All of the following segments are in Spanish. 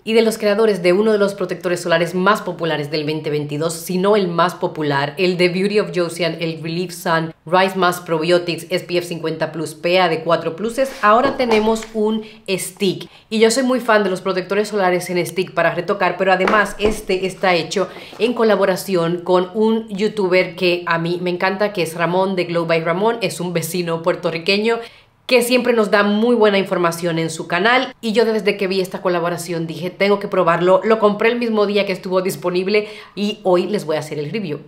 y de los creadores de uno de los protectores solares más populares del 2022, si no el más popular, el de Beauty of Joseon, el Relief Sun Rise Mask Probiotics SPF 50 Plus PA de 4 pluses. Ahora tenemos un stick y yo soy muy fan de los protectores solares en stick para retocar, pero además este está hecho en colaboración con un youtuber que a mí me encanta, que es Ramón de Glow by Ramón. Es un vecino puertorriqueño que siempre nos da muy buena información en su canal, y yo desde que vi esta colaboración dije, tengo que probarlo. Lo compré el mismo día que estuvo disponible y hoy les voy a hacer el review.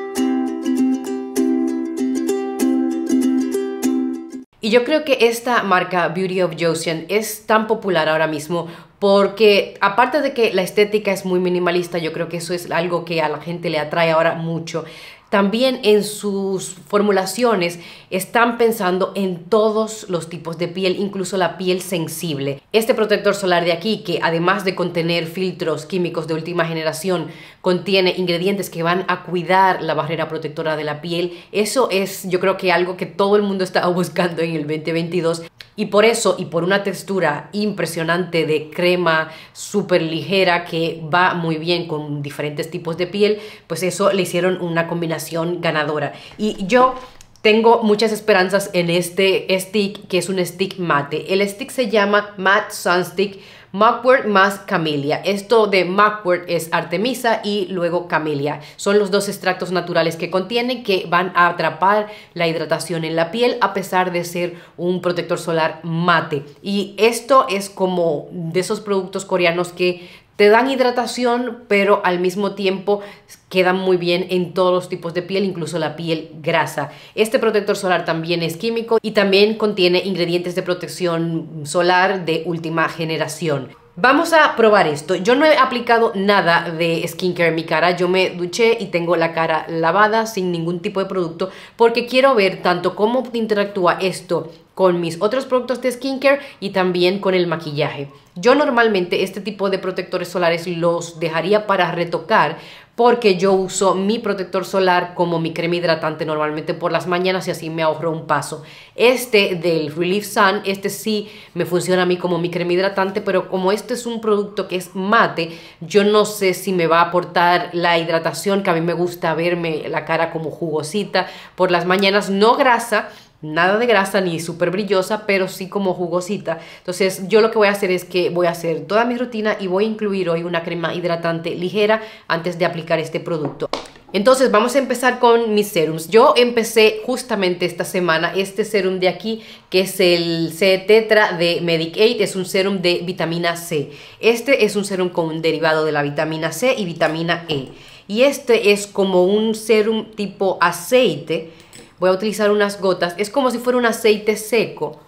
Y yo creo que esta marca Beauty of Joseon es tan popular ahora mismo porque, aparte de que la estética es muy minimalista, yo creo que eso es algo que a la gente le atrae ahora mucho. También en sus formulaciones están pensando en todos los tipos de piel, incluso la piel sensible. Este protector solar de aquí, que además de contener filtros químicos de última generación, contiene ingredientes que van a cuidar la barrera protectora de la piel. Eso es, yo creo que algo que todo el mundo estaba buscando en el 2022. Y por eso, y por una textura impresionante de crema súper ligera que va muy bien con diferentes tipos de piel, pues eso le hicieron una combinación ganadora. Y yo tengo muchas esperanzas en este stick, que es un stick mate. El stick se llama Matte Sun Stick Mugwort más Camellia. Esto de Mugwort es Artemisa y luego Camellia. Son los dos extractos naturales que contienen, que van a atrapar la hidratación en la piel a pesar de ser un protector solar mate. Y esto es como de esos productos coreanos que te dan hidratación, pero al mismo tiempo quedan muy bien en todos los tipos de piel, incluso la piel grasa. Este protector solar también es químico y también contiene ingredientes de protección solar de última generación. Vamos a probar esto. Yo no he aplicado nada de skincare en mi cara. Yo me duché y tengo la cara lavada sin ningún tipo de producto porque quiero ver tanto cómo interactúa esto con mis otros productos de skincare y también con el maquillaje. Yo normalmente este tipo de protectores solares los dejaría para retocar porque yo uso mi protector solar como mi crema hidratante normalmente por las mañanas y así me ahorro un paso. Este del Relief Sun, este sí me funciona a mí como mi crema hidratante, pero como este es un producto que es mate, yo no sé si me va a aportar la hidratación que a mí me gusta verme la cara como jugosita por las mañanas, no grasa. Nada de grasa ni súper brillosa, pero sí como jugosita. Entonces yo lo que voy a hacer es que voy a hacer toda mi rutina y voy a incluir hoy una crema hidratante ligera antes de aplicar este producto. Entonces vamos a empezar con mis serums. Yo empecé justamente esta semana este serum de aquí, que es el C Tetra de Medicaid. Es un serum de vitamina C. Este es un serum con un derivado de la vitamina C y vitamina E. Y este es como un serum tipo aceite. Voy a utilizar unas gotas. Es como si fuera un aceite seco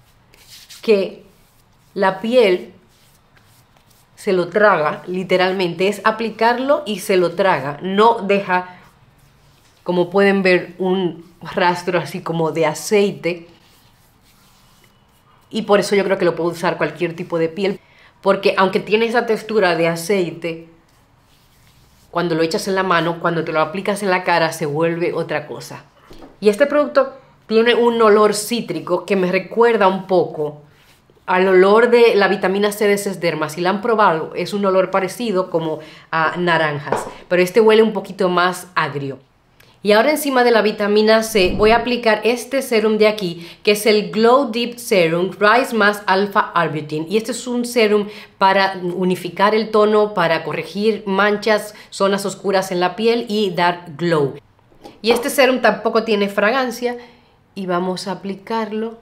que la piel se lo traga, literalmente. Es aplicarlo y se lo traga. No deja, como pueden ver, un rastro así como de aceite. Y por eso yo creo que lo puedo usar cualquier tipo de piel. Porque aunque tiene esa textura de aceite, cuando lo echas en la mano, cuando te lo aplicas en la cara, se vuelve otra cosa. Y este producto tiene un olor cítrico que me recuerda un poco al olor de la vitamina C de Sesderma. Si la han probado, es un olor parecido como a naranjas, pero este huele un poquito más agrio. Y ahora encima de la vitamina C voy a aplicar este serum de aquí, que es el Glow Deep Serum Rise Mask Alpha Arbutin. Y este es un serum para unificar el tono, para corregir manchas, zonas oscuras en la piel y dar glow. Y este serum tampoco tiene fragancia y vamos a aplicarlo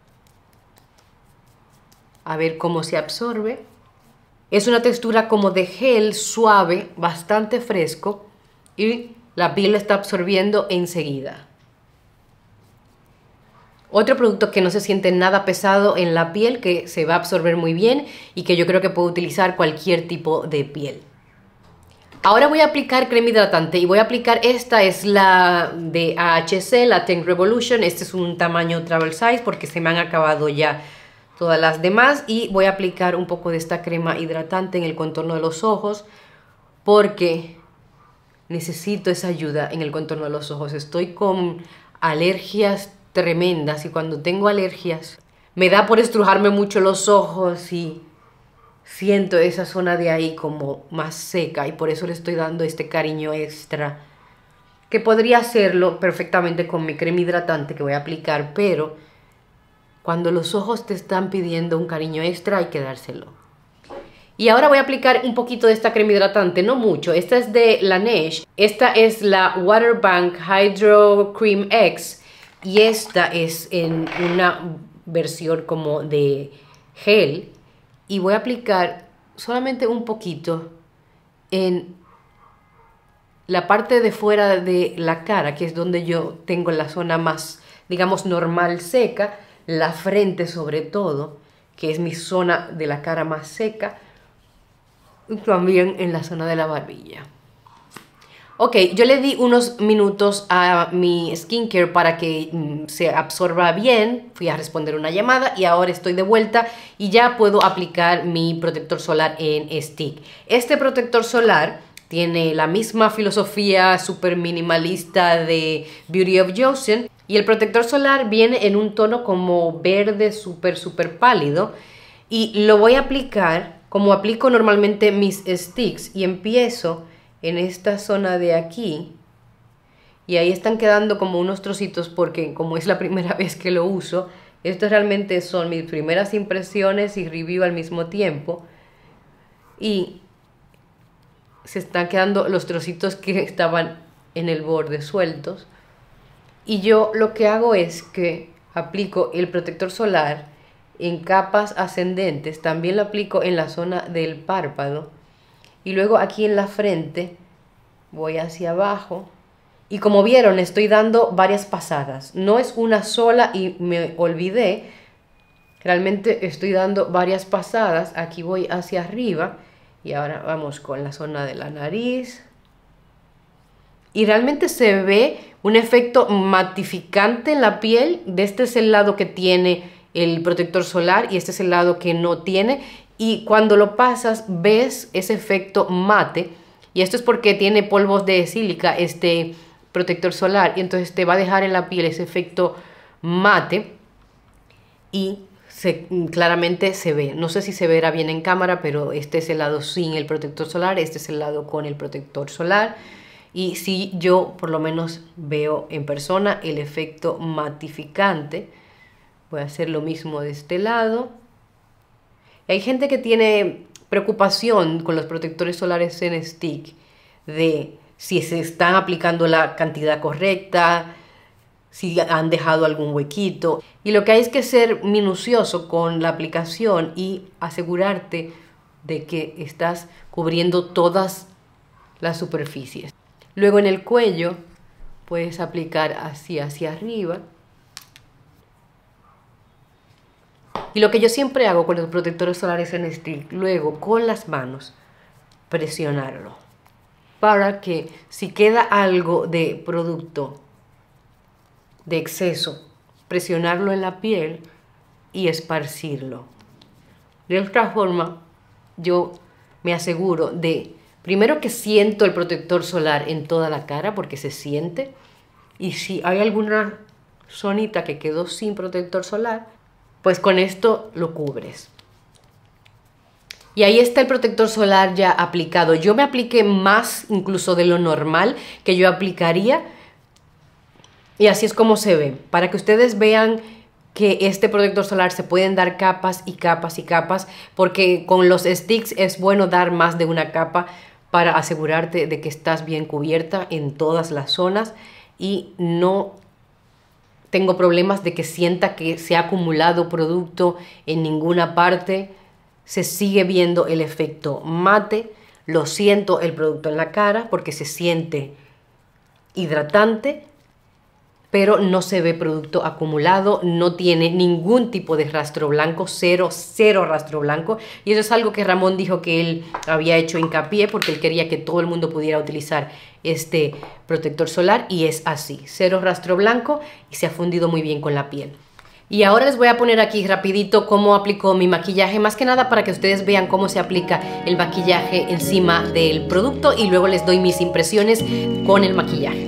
a ver cómo se absorbe. Es una textura como de gel suave, bastante fresco y la piel lo está absorbiendo enseguida. Otro producto que no se siente nada pesado en la piel, que se va a absorber muy bien y que yo creo que puedo utilizar cualquier tipo de piel. Ahora voy a aplicar crema hidratante y voy a aplicar, esta es la de AHC, la Tank Revolution. Este es un tamaño travel size porque se me han acabado ya todas las demás. Y voy a aplicar un poco de esta crema hidratante en el contorno de los ojos porque necesito esa ayuda en el contorno de los ojos. Estoy con alergias tremendas y cuando tengo alergias me da por estrujarme mucho los ojos y siento esa zona de ahí como más seca y por eso le estoy dando este cariño extra, que podría hacerlo perfectamente con mi crema hidratante que voy a aplicar, pero cuando los ojos te están pidiendo un cariño extra hay que dárselo. Y ahora voy a aplicar un poquito de esta crema hidratante, no mucho. Esta es de Laneige. Esta es la Waterbank Hydro Cream X. Y esta es en una versión como de gel. Y voy a aplicar solamente un poquito en la parte de fuera de la cara, que es donde yo tengo la zona más, digamos, normal seca. La frente sobre todo, que es mi zona de la cara más seca. Y también en la zona de la barbilla. Ok, yo le di unos minutos a mi skincare para que se absorba bien. Fui a responder una llamada y ahora estoy de vuelta y ya puedo aplicar mi protector solar en stick. Este protector solar tiene la misma filosofía súper minimalista de Beauty of Joseon y el protector solar viene en un tono como verde súper pálido y lo voy a aplicar como aplico normalmente mis sticks y empiezo en esta zona de aquí y ahí están quedando como unos trocitos porque como es la primera vez que lo uso, estos realmente son mis primeras impresiones y review al mismo tiempo y se están quedando los trocitos que estaban en el borde sueltos y yo lo que hago es que aplico el protector solar en capas ascendentes, también lo aplico en la zona del párpado y luego aquí en la frente voy hacia abajo y como vieron estoy dando varias pasadas, no es una sola y me olvidé, realmente estoy dando varias pasadas. Aquí voy hacia arriba y ahora vamos con la zona de la nariz y realmente se ve un efecto matificante en la piel. De este es el lado que tiene el protector solar y este es el lado que no tiene y cuando lo pasas ves ese efecto mate y esto es porque tiene polvos de sílica este protector solar y entonces te va a dejar en la piel ese efecto mate y claramente se ve, no sé si se verá bien en cámara, pero este es el lado sin el protector solar, este es el lado con el protector solar y sí, yo por lo menos veo en persona el efecto matificante. Voy a hacer lo mismo de este lado. Hay gente que tiene preocupación con los protectores solares en stick de si se están aplicando la cantidad correcta, si han dejado algún huequito. Y lo que hay es que ser minucioso con la aplicación y asegurarte de que estás cubriendo todas las superficies. Luego en el cuello puedes aplicar así hacia arriba. Y lo que yo siempre hago con los protectores solares en stick, luego con las manos, presionarlo. Para que si queda algo de producto de exceso, presionarlo en la piel y esparcirlo. De esta forma, yo me aseguro de, primero que siento el protector solar en toda la cara, porque se siente. Y si hay alguna zonita que quedó sin protector solar, pues con esto lo cubres. Y ahí está el protector solar ya aplicado. Yo me apliqué más incluso de lo normal que yo aplicaría. Y así es como se ve. Para que ustedes vean que este protector solar se pueden dar capas y capas y capas. Porque con los sticks es bueno dar más de una capa para asegurarte de que estás bien cubierta en todas las zonas. Y no tengo problemas de que sienta que se ha acumulado producto en ninguna parte. Se sigue viendo el efecto mate. Lo siento el producto en la cara porque se siente hidratante, pero no se ve producto acumulado, no tiene ningún tipo de rastro blanco, cero rastro blanco. Y eso es algo que Ramón dijo que él había hecho hincapié porque él quería que todo el mundo pudiera utilizar este protector solar y es así, cero rastro blanco y se ha fundido muy bien con la piel. Y ahora les voy a poner aquí rapidito cómo aplico mi maquillaje, más que nada para que ustedes vean cómo se aplica el maquillaje encima del producto y luego les doy mis impresiones con el maquillaje.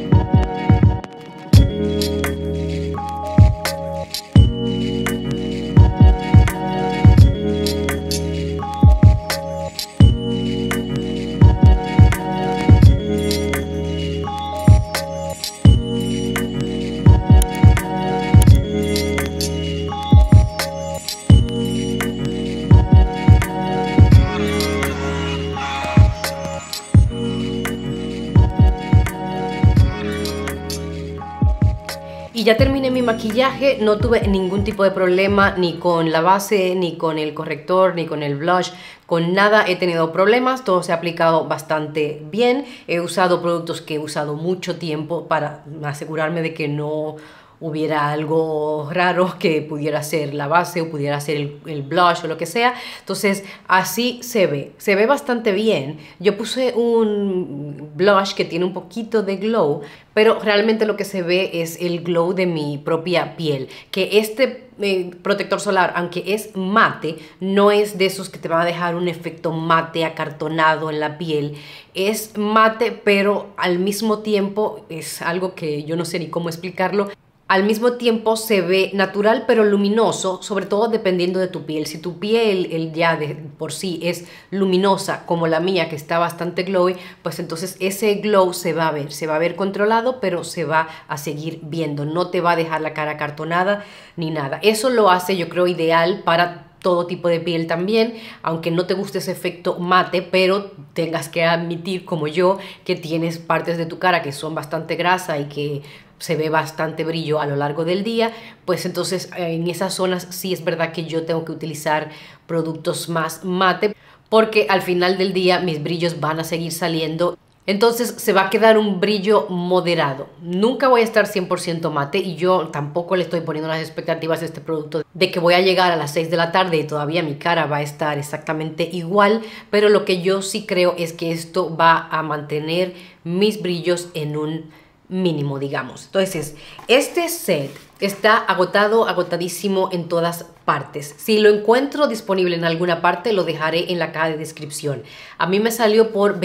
Y ya terminé mi maquillaje, no tuve ningún tipo de problema ni con la base, ni con el corrector, ni con el blush. Con nada he tenido problemas, todo se ha aplicado bastante bien. He usado productos que he usado mucho tiempo para asegurarme de que no hubiera algo raro que pudiera ser la base o pudiera ser el blush o lo que sea. Entonces así se ve bastante bien. Yo puse un blush que tiene un poquito de glow, pero realmente lo que se ve es el glow de mi propia piel, que este protector solar, aunque es mate, no es de esos que te van a dejar un efecto mate acartonado en la piel. Es mate, pero al mismo tiempo es algo que yo no sé ni cómo explicarlo. Al mismo tiempo se ve natural pero luminoso, sobre todo dependiendo de tu piel. Si tu piel ya de por sí es luminosa como la mía, que está bastante glowy, pues entonces ese glow se va a ver controlado, pero se va a seguir viendo. No te va a dejar la cara acartonada ni nada. Eso lo hace, yo creo, ideal para todo tipo de piel también, aunque no te guste ese efecto mate, pero tengas que admitir, como yo, que tienes partes de tu cara que son bastante grasa y que se ve bastante brillo a lo largo del día, pues entonces en esas zonas sí es verdad que yo tengo que utilizar productos más mate, porque al final del día mis brillos van a seguir saliendo. Entonces se va a quedar un brillo moderado. Nunca voy a estar 100% mate, y yo tampoco le estoy poniendo las expectativas de este producto de que voy a llegar a las 6 de la tarde y todavía mi cara va a estar exactamente igual, pero lo que yo sí creo es que esto va a mantener mis brillos en un mínimo, digamos. Entonces, este set está agotadísimo en todas partes. Si lo encuentro disponible en alguna parte, lo dejaré en la caja de descripción. A mí me salió por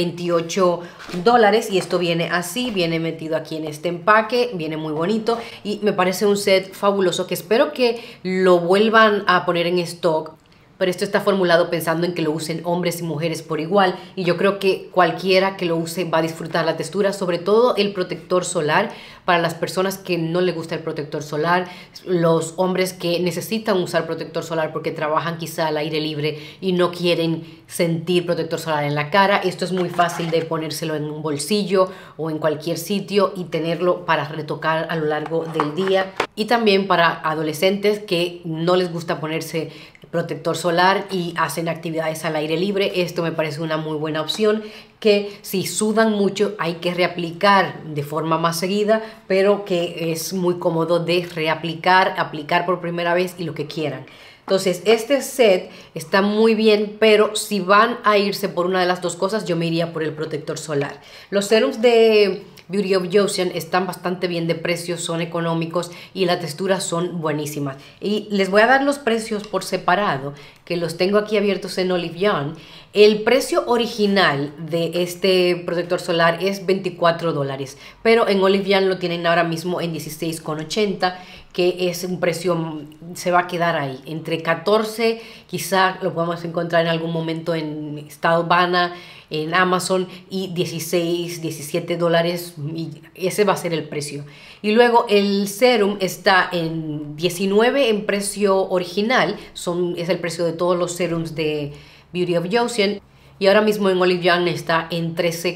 $28 y esto viene así, viene metido aquí en este empaque, viene muy bonito y me parece un set fabuloso que espero que lo vuelvan a poner en stock. Pero esto está formulado pensando en que lo usen hombres y mujeres por igual, y yo creo que cualquiera que lo use va a disfrutar la textura, sobre todo el protector solar. Para las personas que no les gusta el protector solar, los hombres que necesitan usar protector solar porque trabajan quizá al aire libre y no quieren sentir protector solar en la cara, esto es muy fácil de ponérselo en un bolsillo o en cualquier sitio y tenerlo para retocar a lo largo del día. Y también para adolescentes que no les gusta ponerse protector solar y hacen actividades al aire libre, esto me parece una muy buena opción, que si sudan mucho hay que reaplicar de forma más seguida, pero que es muy cómodo de reaplicar, aplicar por primera vez y lo que quieran. Entonces este set está muy bien, pero si van a irse por una de las dos cosas, yo me iría por el protector solar. Los serums de Beauty of Joseon están bastante bien de precios, son económicos y las texturas son buenísimas. Y les voy a dar los precios por separado, que los tengo aquí abiertos en Olive Young. El precio original de este protector solar es $24, pero en Olive Young lo tienen ahora mismo en $16,80, que es un precio, se va a quedar ahí, entre 14, quizá lo podemos encontrar en algún momento en Stylevana, en Amazon, y 16, $17, y ese va a ser el precio. Y luego el serum está en 19 en precio original, es el precio de todos los serums de Beauty of Joseon, y ahora mismo en Olive Young está en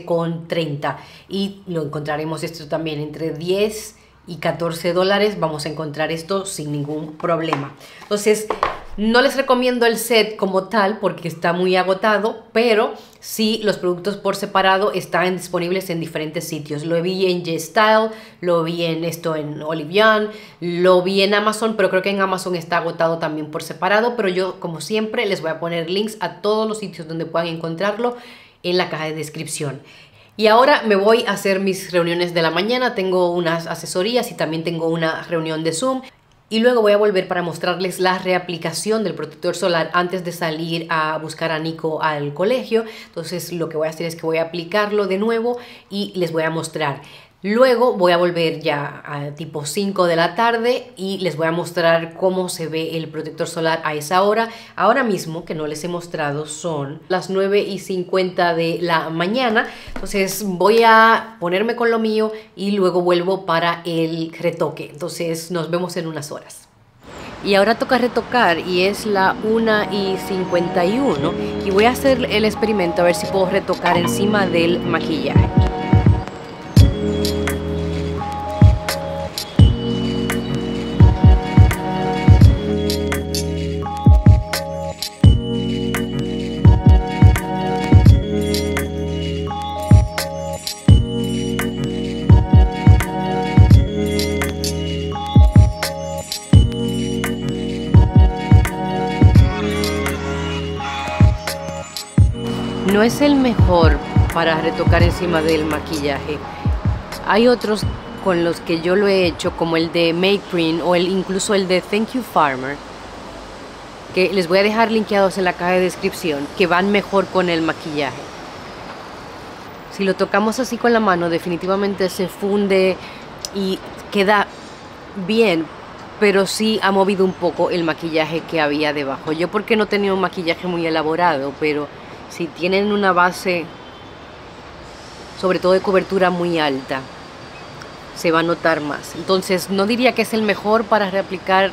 $13,30, y lo encontraremos esto también entre 10 y $14. Vamos a encontrar esto sin ningún problema. Entonces no les recomiendo el set como tal porque está muy agotado, pero sí los productos por separado están disponibles en diferentes sitios. Lo vi en G-Style, lo vi en Olive Young, lo vi en Amazon, pero creo que en Amazon está agotado también por separado. Pero yo, como siempre, les voy a poner links a todos los sitios donde puedan encontrarlo en la caja de descripción. Y ahora me voy a hacer mis reuniones de la mañana. Tengo unas asesorías y también tengo una reunión de Zoom. Y luego voy a volver para mostrarles la reaplicación del protector solar antes de salir a buscar a Nico al colegio. Entonces lo que voy a hacer es que voy a aplicarlo de nuevo y les voy a mostrar. Luego voy a volver ya a tipo 5 de la tarde y les voy a mostrar cómo se ve el protector solar a esa hora. Ahora mismo, que no les he mostrado, son las 9:50 de la mañana. Entonces voy a ponerme con lo mío y luego vuelvo para el retoque. Entonces nos vemos en unas horas. Y ahora toca retocar y es la 1:51 y voy a hacer el experimento a ver si puedo retocar encima del maquillaje. es el mejor para retocar encima del maquillaje. Hay otros con los que yo lo he hecho, como el de Make Print o incluso el de Thank You Farmer, que les voy a dejar linkeados en la caja de descripción, que van mejor con el maquillaje. Si lo tocamos así con la mano, definitivamente se funde y queda bien, pero sí ha movido un poco el maquillaje que había debajo. Yo porque no tenía un maquillaje muy elaborado, pero si tienen una base, sobre todo de cobertura muy alta, se va a notar más. Entonces no diría que es el mejor para reaplicar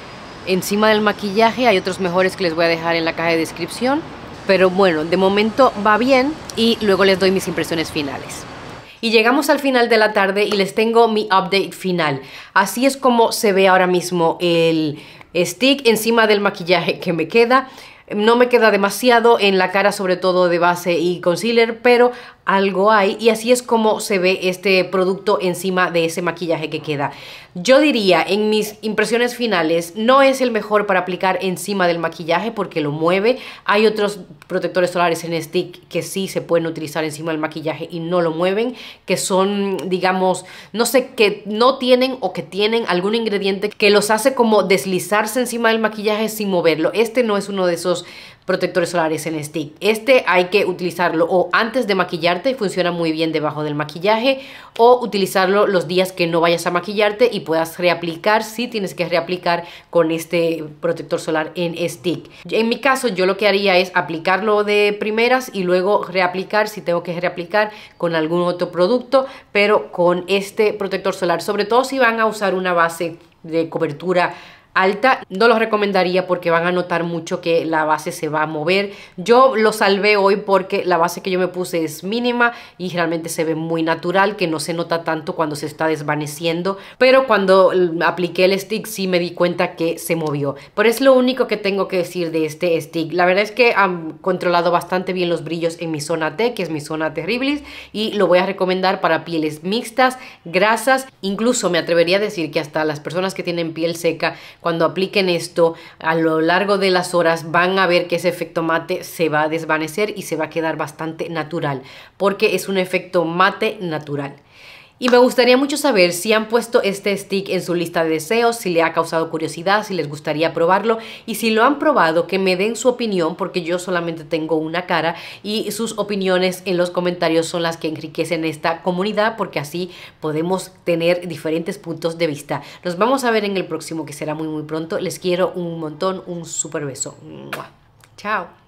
encima del maquillaje. Hay otros mejores que les voy a dejar en la caja de descripción, pero bueno, de momento va bien y luego les doy mis impresiones finales. Y llegamos al final de la tarde y les tengo mi update final. Así es como se ve ahora mismo el stick encima del maquillaje que me queda. No me queda demasiado en la cara, sobre todo de base y concealer, pero algo hay, y así es como se ve este producto encima de ese maquillaje que queda. Yo diría, en mis impresiones finales, no es el mejor para aplicar encima del maquillaje porque lo mueve. Hay otros protectores solares en stick que sí se pueden utilizar encima del maquillaje y no lo mueven, que son, digamos, no sé, que no tienen o que tienen algún ingrediente que los hace como deslizarse encima del maquillaje sin moverlo. Este no es uno de esos protectores solares en stick. Este hay que utilizarlo o antes de maquillarte, funciona muy bien debajo del maquillaje, o utilizarlo los días que no vayas a maquillarte y puedas reaplicar, si tienes que reaplicar con este protector solar en stick. En mi caso, yo lo que haría es aplicarlo de primeras y luego reaplicar si tengo que reaplicar con algún otro producto, pero con este protector solar, sobre todo si van a usar una base de cobertura alta, no los recomendaría porque van a notar mucho que la base se va a mover. Yo lo salvé hoy porque la base que yo me puse es mínima y realmente se ve muy natural, que no se nota tanto cuando se está desvaneciendo, pero cuando apliqué el stick sí me di cuenta que se movió. Pero es lo único que tengo que decir de este stick. La verdad es que han controlado bastante bien los brillos en mi zona T, que es mi zona terribilis, y lo voy a recomendar para pieles mixtas, grasas. Incluso me atrevería a decir que hasta las personas que tienen piel seca, cuando apliquen esto a lo largo de las horas, van a ver que ese efecto mate se va a desvanecer y se va a quedar bastante natural, porque es un efecto mate natural. Y me gustaría mucho saber si han puesto este stick en su lista de deseos, si le ha causado curiosidad, si les gustaría probarlo, y si lo han probado, que me den su opinión, porque yo solamente tengo una cara y sus opiniones en los comentarios son las que enriquecen esta comunidad, porque así podemos tener diferentes puntos de vista. Nos vamos a ver en el próximo, que será muy pronto. Les quiero un montón, un súper beso. ¡Mua! Chao.